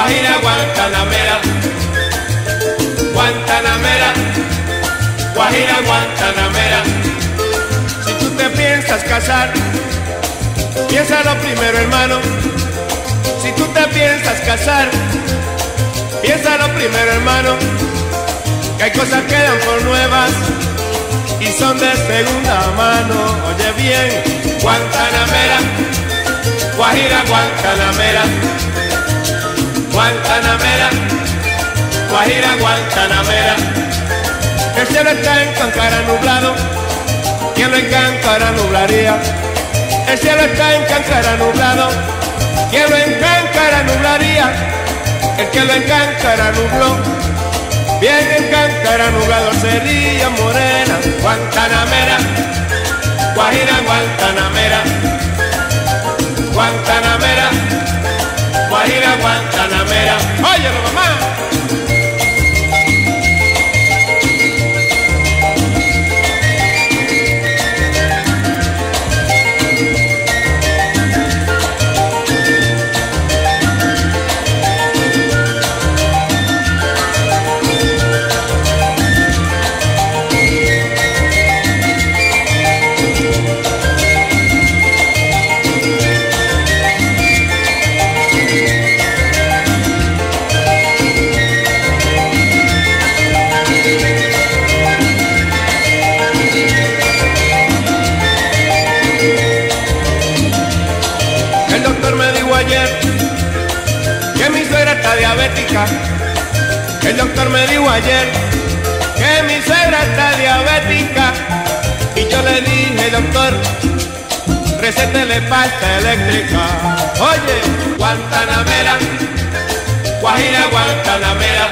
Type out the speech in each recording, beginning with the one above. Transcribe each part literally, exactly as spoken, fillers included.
Guajira Guantanamera, Guantanamera, Guajira Guantanamera. Si tú te piensas casar, piénsalo primero, hermano. Si tú te piensas casar, piénsalo primero, hermano. Que hay cosas que dan por nuevas y son de segunda mano. Oye bien, Guantanamera, Guajira Guantanamera, Guantanamera, Guajira Guantanamera. El cielo está en Cancara nublado, quien lo encancara nublaría. El cielo está en Cancara nublado, quien lo encancara nublaría. El que lo encancara nubló, bien en Cancara nublado sería morena. Guantanamera, Guajira Guantanamera, Guantanamera, Guajira Guantanamera. Óyelo, mamá. Que mi suegra está diabética. El doctor me dijo ayer que mi suegra está diabética. Y yo le dije, doctor, recétele pasta eléctrica. Oye, Guantanamera, Guajira Guantanamera,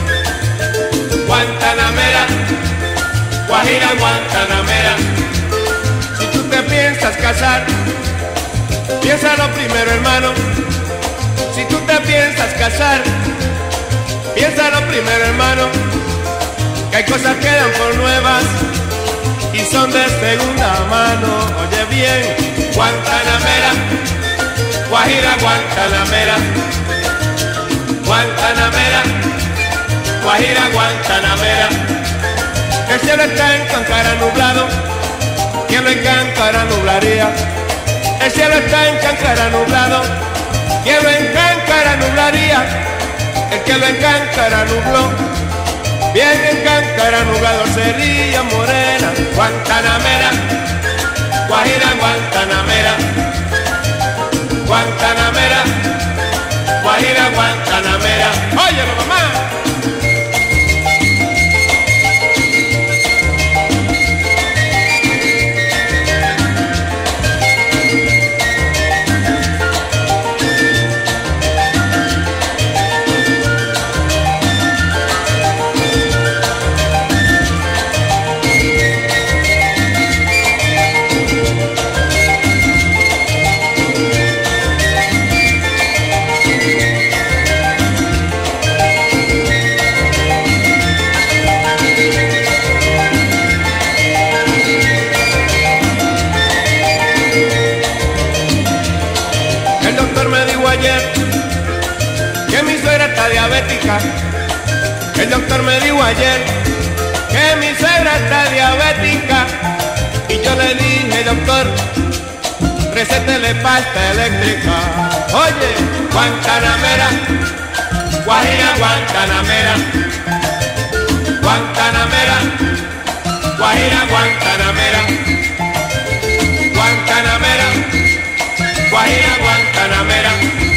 Guantanamera, Guajira Guantanamera. Si tú te piensas casar, piénsalo primero, hermano. Si tú te piensas casar, piénsalo primero, hermano. Que hay cosas que dan por nuevas y son de segunda mano. Oye bien, Guantanamera, Guajira Guantanamera, Guantanamera, Guajira Guantanamera. El cielo está en Cancara nublado, quien lo encancara nublaría. El cielo está en Cancara nublado, quien lo encancara nublaría. El que lo encancara nubló, bien en Cancara nublado sería morena. Guantanamera, Guajira Guantanamera, Guantanamera, Guajira Guantanamera. Óyelo, mamá. Que mi suegra está diabética. El doctor me dijo ayer que mi suegra está diabética. Y yo le dije, doctor, recétele pasta eléctrica. Oye, Guantanamera, Guajira Guantanamera, Guantanamera, Guajira Guantanamera, Guantanamera, Guajira Guantanamera.